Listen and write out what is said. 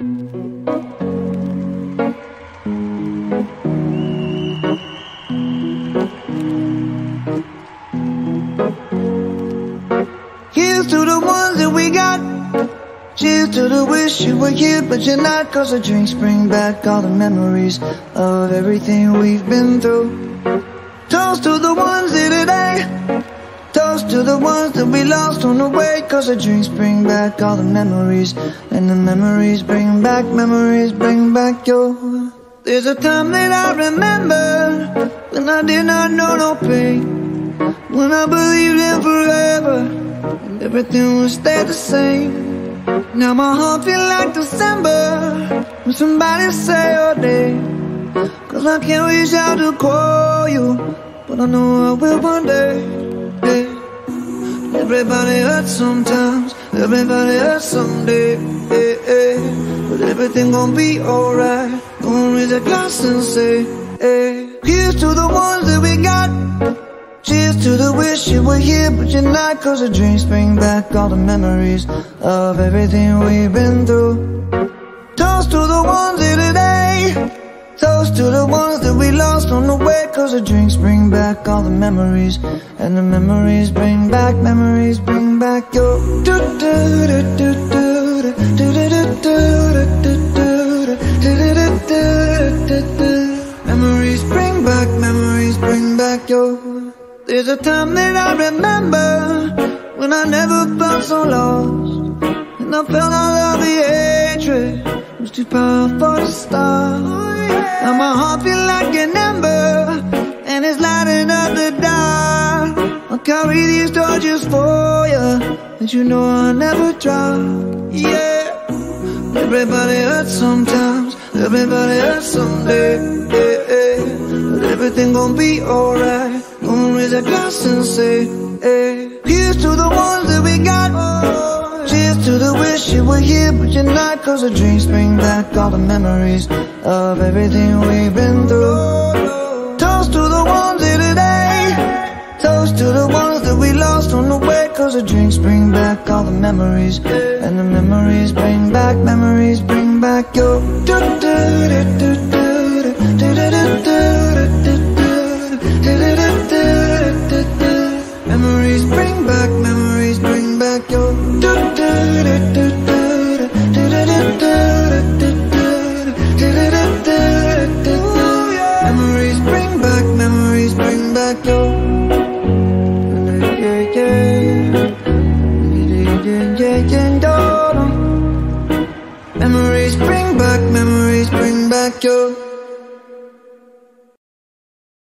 Here's to the ones that we got. Cheers to the wish you were here but you're not, 'cause the drinks bring back all the memories of everything we've been through. Toast to the ones here today. Toast to the ones that we lost on the way, 'cause the drinks bring back all the memories, and the memories bring back your. There's a time that I remember when I did not know no pain, when I believed in forever and everything would stay the same. Now my heart feel like December when somebody say your name, 'cause I can't reach out to call you, but I know I will one day. Hey. Everybody hurts sometimes, everybody hurts someday. Hey, hey. But everything gon' be alright. Gonna raise a glass and say, hey. Here's to the ones that we got. Cheers to the wish you were here but you're not, 'cause the drinks bring back all the memories of everything we've been through. Toast to the ones here today. Toast to the ones that we lost on the way, 'cause the drinks bring back all the memories, and the memories bring back your. Memories bring back your. There's a time that I remember when I never felt so lost, and I felt all of the hatred was too powerful to stop. Now my heart feel like an ember, and it's lighting up the dark. I'll carry these torches for you, and you know I'll never drop. Yeah. Everybody hurts sometimes, everybody hurts someday. Yeah, yeah. But everything gon' be alright. Gonna raise a glass and say, hey. Here's to the ones that we got. Cheers to the wish you were here but you're not, 'cause the drinks bring back all the memories of everything we've been through. Toast to the ones here today. Toast to the ones that we lost on the way, 'cause the drinks bring back all the memories, and the memories bring back your. Memories bring back your. Memories bring back your. Memories bring back your.